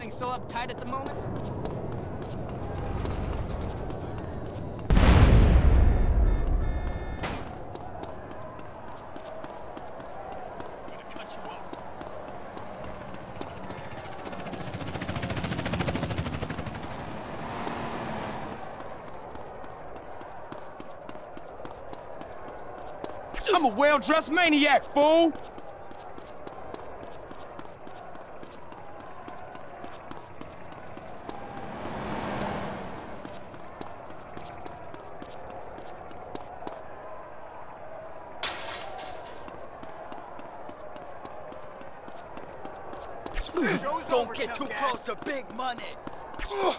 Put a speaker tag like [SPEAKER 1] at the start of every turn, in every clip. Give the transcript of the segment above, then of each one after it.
[SPEAKER 1] sounding so uptight at the moment?
[SPEAKER 2] I'm a well-dressed maniac, fool!
[SPEAKER 3] Don't get too close to big money.
[SPEAKER 4] Oh,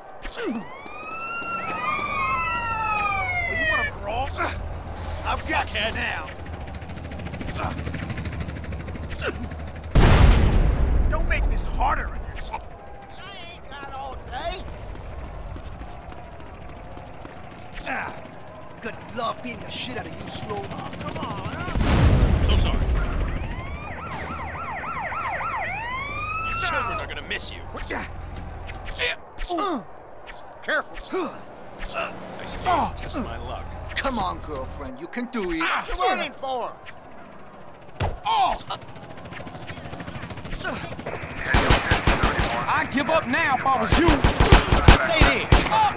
[SPEAKER 4] you want to brawl?
[SPEAKER 3] I've got you now.
[SPEAKER 4] Don't make this harder on yourself.
[SPEAKER 3] I ain't got all day. Good love beating the shit out of you, Slow.
[SPEAKER 4] Oh, come on, huh?
[SPEAKER 5] So sorry. Your children are gonna miss you.
[SPEAKER 3] Careful.
[SPEAKER 5] Nice game. Test my luck.
[SPEAKER 3] Come on, girlfriend. You can do it. What you running for?
[SPEAKER 2] I'd give up now if I was you. Stay there.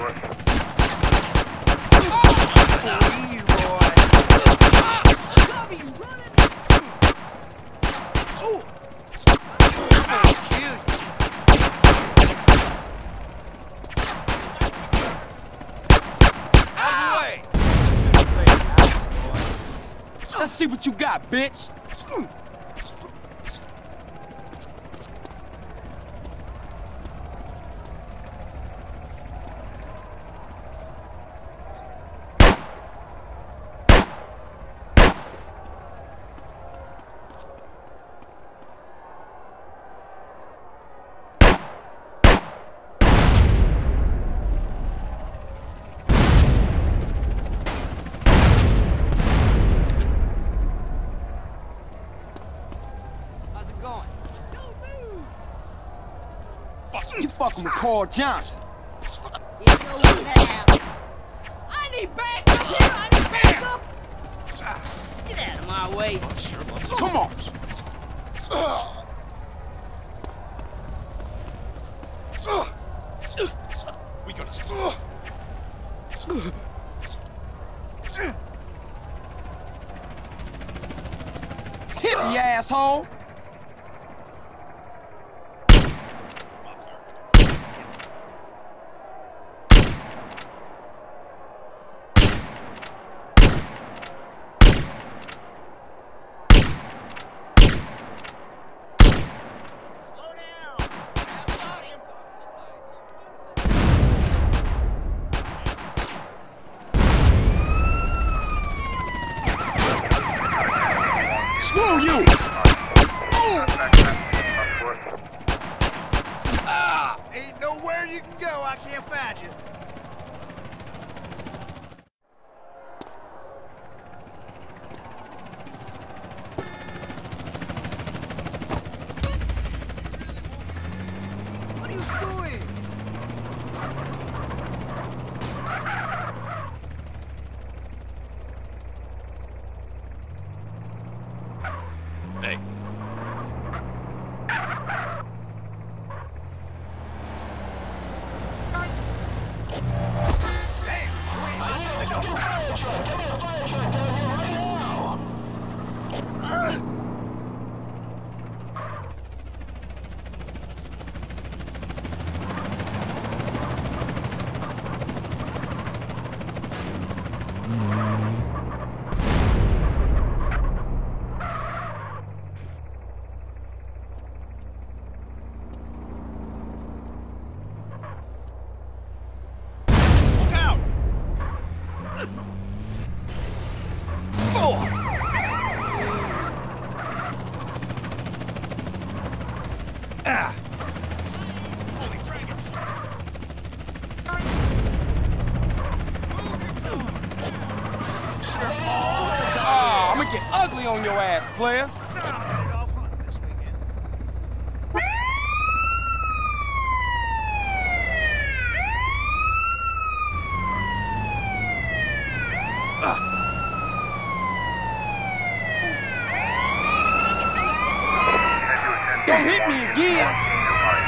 [SPEAKER 2] Let's see what you got, bitch. You fucking with Carl Johnson.
[SPEAKER 1] It's over now. I need backup here! I need backup! Get out of my way.
[SPEAKER 2] Come on.
[SPEAKER 5] We gotta
[SPEAKER 2] Hit me, asshole. Screw you!
[SPEAKER 4] Ain't nowhere you can go. I can't find you.
[SPEAKER 3] What are you doing?
[SPEAKER 5] Hey.
[SPEAKER 2] I'm gonna get ugly on your ass, player.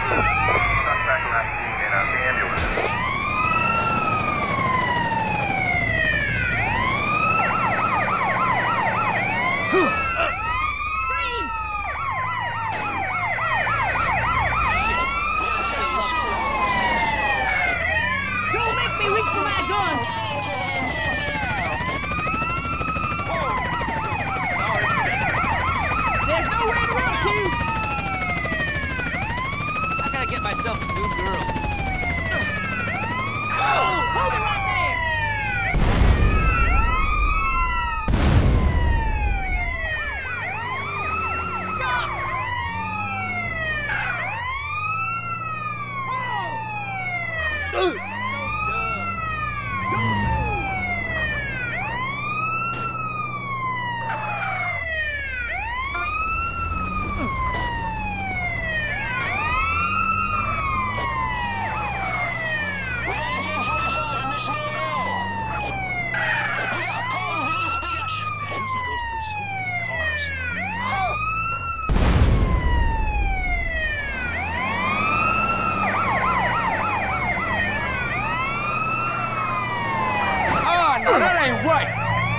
[SPEAKER 6] Suspect last seen in an ambulance.
[SPEAKER 1] Freeze! Don't make me reach for my gun! There's nowhere to run to!
[SPEAKER 7] I gotta get myself a new girl.
[SPEAKER 1] Hold it right there! Stop! Whoa! So dumb.
[SPEAKER 5] Benz, he goes through so many cars.
[SPEAKER 2] Ah, no, that ain't right.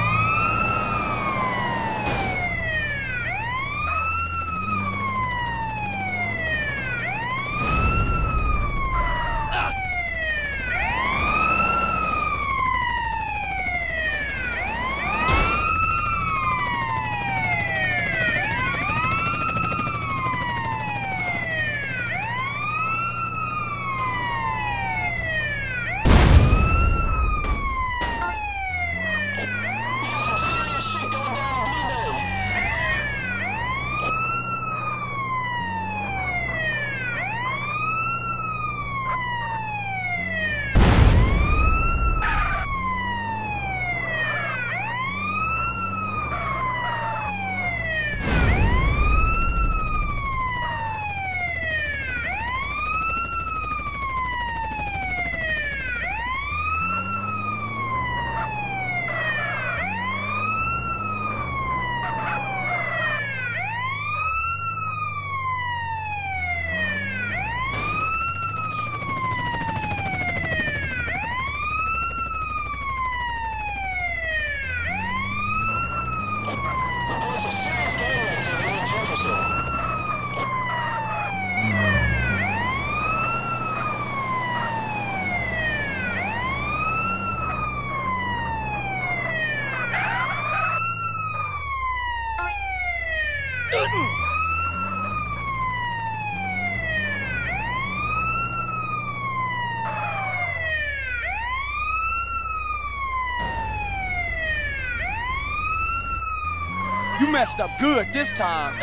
[SPEAKER 2] You messed up good this time.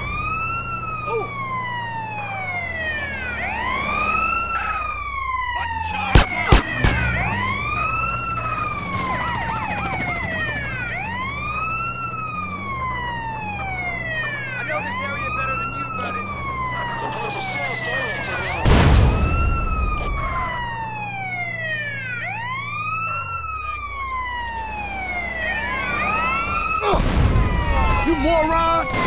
[SPEAKER 5] Mutton chop.
[SPEAKER 4] I know this area better than you, buddy.
[SPEAKER 6] Reports of serious gang activity.
[SPEAKER 2] You moron!